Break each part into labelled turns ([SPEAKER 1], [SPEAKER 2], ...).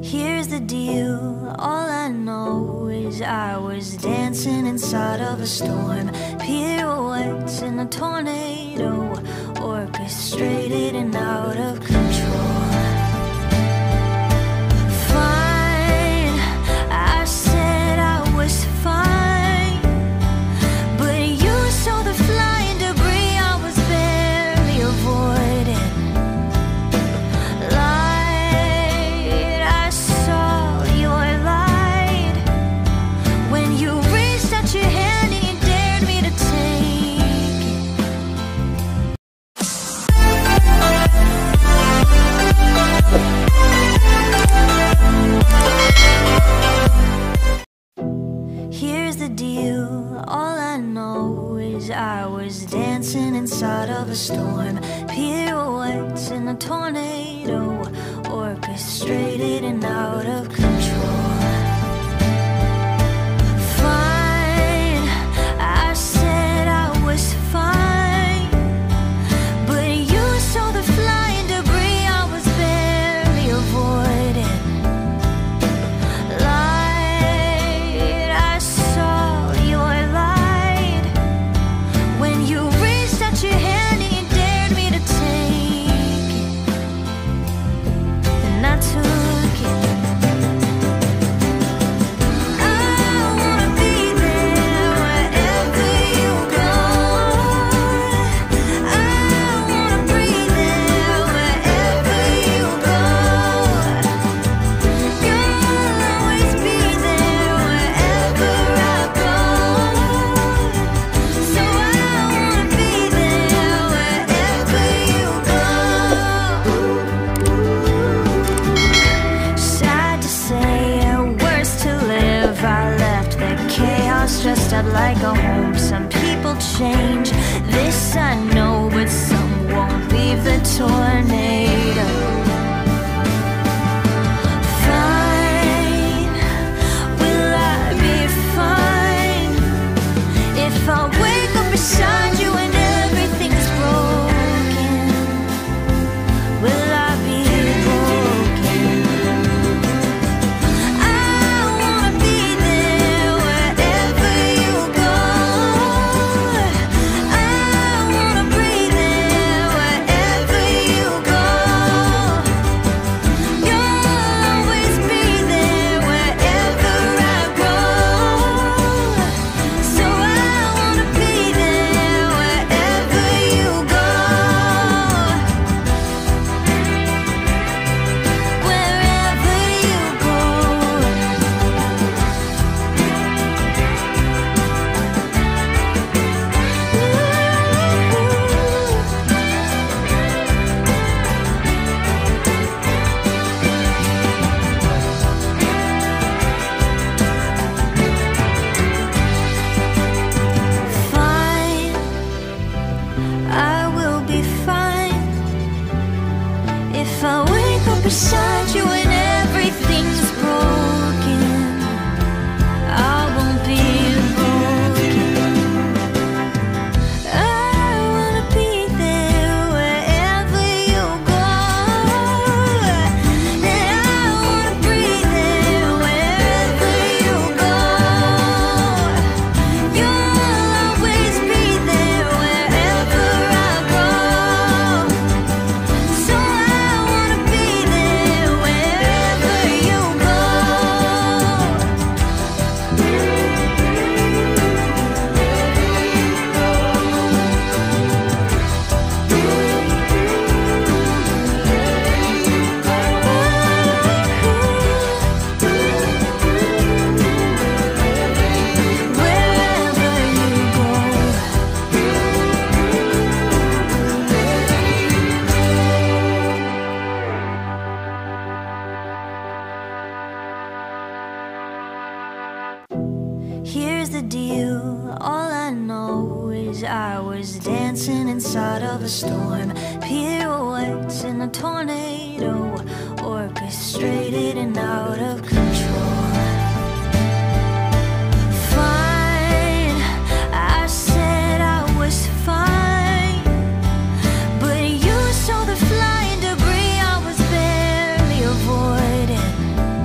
[SPEAKER 1] Here's the deal, all I know is I was dancing inside of a storm. Pirouettes in a tornado, orchestrated and out of control. Fine, I said I was fine, but you saw the flying debris I was barely avoiding. Light, I saw your light when you reached out your hand and you dared me to take it. Here's the deal, all I know is I was dancing inside of a storm. Pirouettes in a tornado, orchestrated and out of control. Fine, I said I was fine, but you saw the flying debris I was barely avoiding. Light, I saw your light when you reached out your hand and you dared me to take it, and I took it. I wanna be there wherever you go. I wanna breathe there wherever you go. You'll always be there wherever I go. So I wanna be there wherever you go. Sad to say, worse to live. I left the chaos dressed up like a home. Some people change, this I know, but some won't leave the tornado. Fine, will I be fine if I wake up beside you and everything's broken? Will I be broken? I wanna be there wherever you go. I wanna breathe there wherever you go. You'll always be there wherever I go. So I wanna be there wherever you go. Wherever you go. Fine, I will be fine if I wake up beside you and everything's broken. I won't be broken. I wanna be there wherever you go. And I wanna breathe there wherever you go. You'll always be there wherever I go. So I wanna be there wherever you go. Wherever you go. Here's the deal, all I know is I was dancing inside of a storm. Pirouettes in a tornado, orchestrated and out of control. Fine, I said I was fine, but you saw the flying debris I was barely avoiding.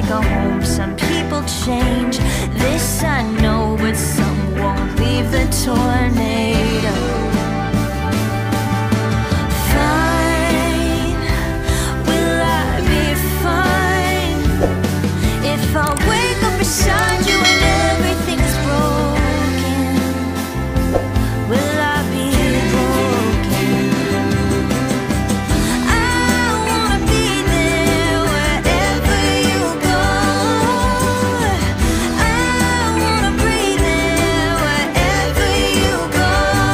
[SPEAKER 1] like a home. Some people change, this I know, but some won't leave the tornado. Fine, will I be fine if I wake up beside you and everything is broken? Will I be broken? I wanna be there wherever you go. I wanna breathe there wherever you go.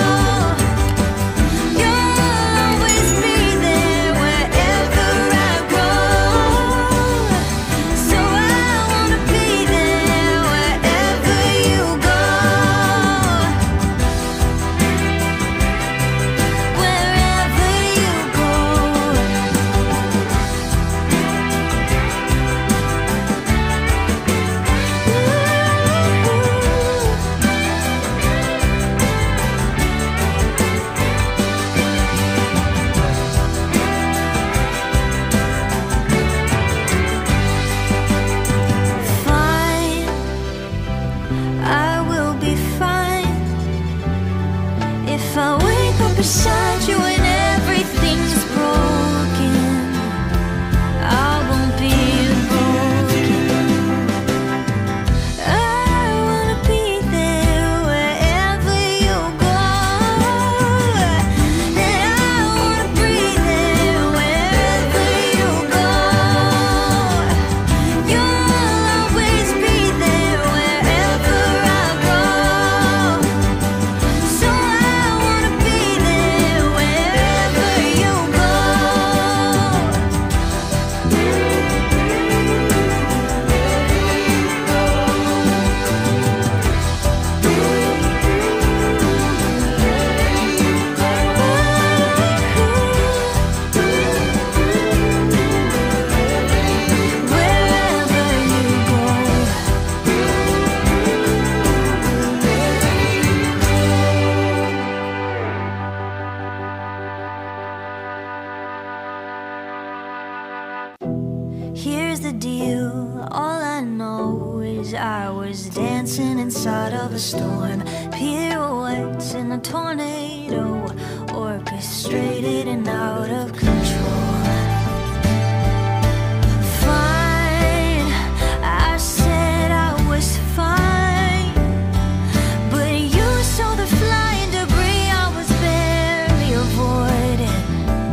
[SPEAKER 1] You'll always be there wherever I go. So I wanna be there wherever you go. Wherever you go. Fine, I will be fine if I wake up beside you and everything's broken. I won't be broken. I wanna be there wherever you go. And I wanna breathe there wherever you go. You'll always be there wherever I go. So I wanna be there wherever you go. Wherever you go. Here's the deal, all I know is I was dancing inside of a storm. Pirouettes in a tornado, orchestrated and out of control. Fine, I said I was fine, but you saw the flying debris I was barely avoiding.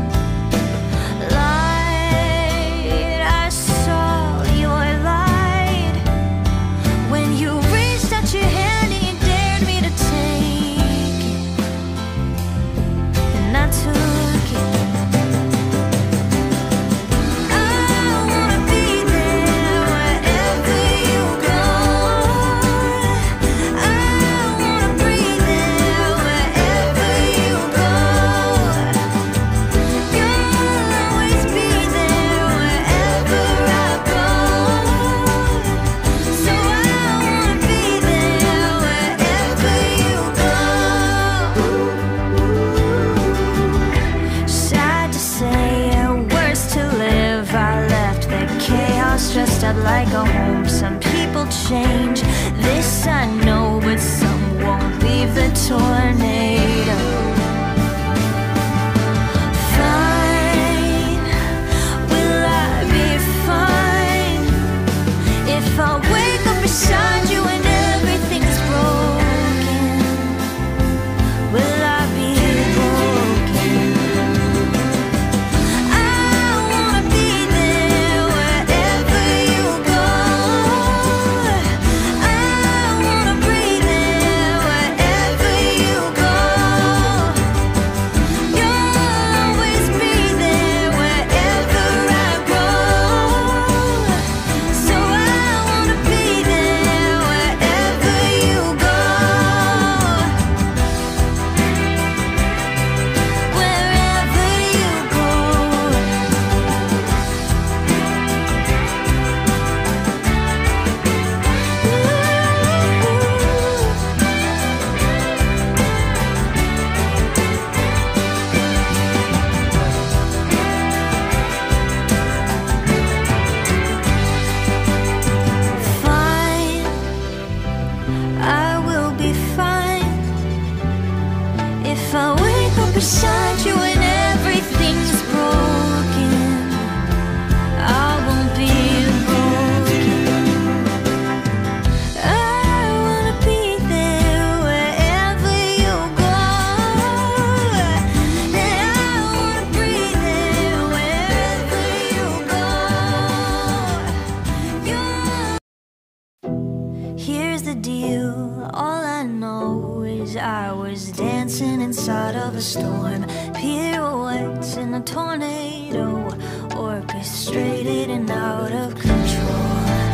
[SPEAKER 1] Light, I saw your light when you reached out your hand and you dared me to take it, and I took it. I wanna be there wherever you go. I wanna breathe there wherever you go. You'll always be there wherever I go. So I wanna be there wherever you go. Sad to say, worse to live. I left the chaos dressed up like a home. Some people change, this I know, but some won't leave the tornado. Fine, will I be fine if I wake up beside you and everything's broken? Will I be broken? I wanna be there wherever you go. I wanna breathe storm, pirouettes in a tornado, orchestrated and out of control.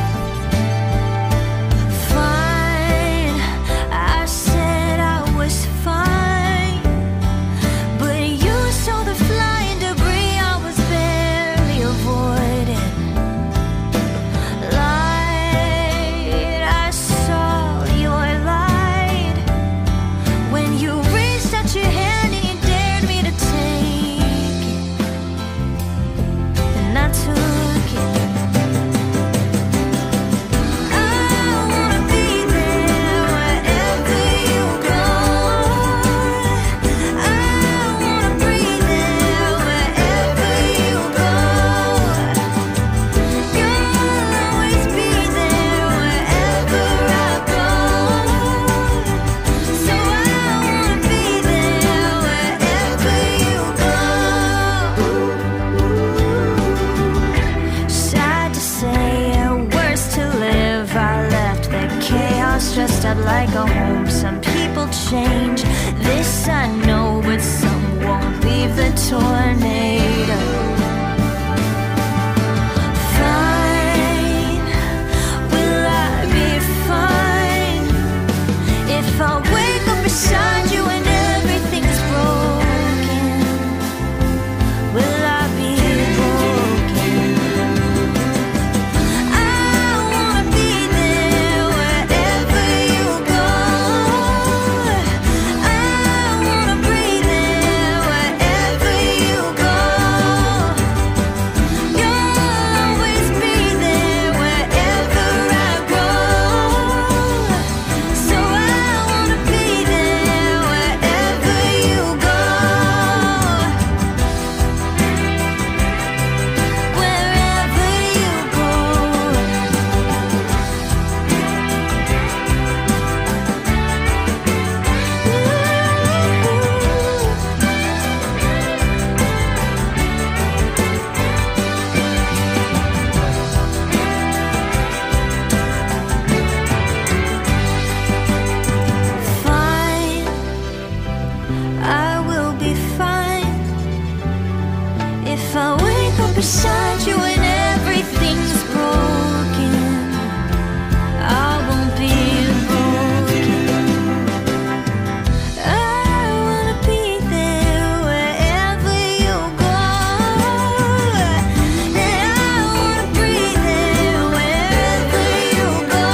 [SPEAKER 1] Fine, I said I was fine, but you saw the flying debris I was barely avoiding. Light, I saw your light when you reached out your hand and you dared me to take it, and I took it. Dressed up like a home. Some people change, this I know, but some won't leave the tornado. Fine, will I be fine if I wake up beside you and everything's broken? Will I be broken? Beside you and everything's broken, I won't be broken. I wanna be there wherever you go, and I wanna breathe there wherever you go.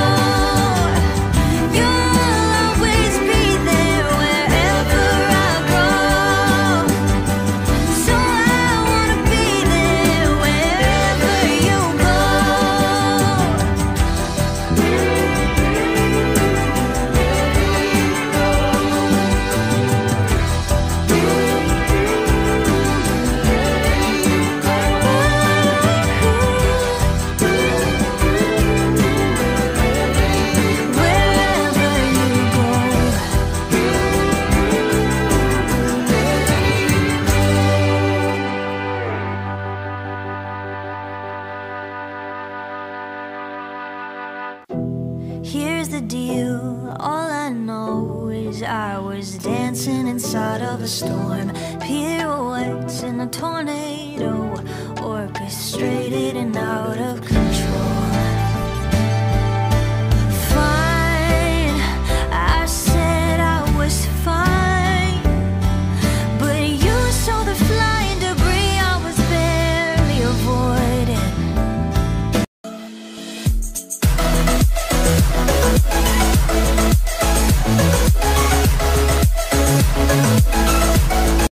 [SPEAKER 1] You'll always be there wherever I go. So I wanna be there wherever you go. Wherever you go. Here's the deal, all I know is I was dancing inside of a storm, pirouettes in a tornado, orchestrated and out of control.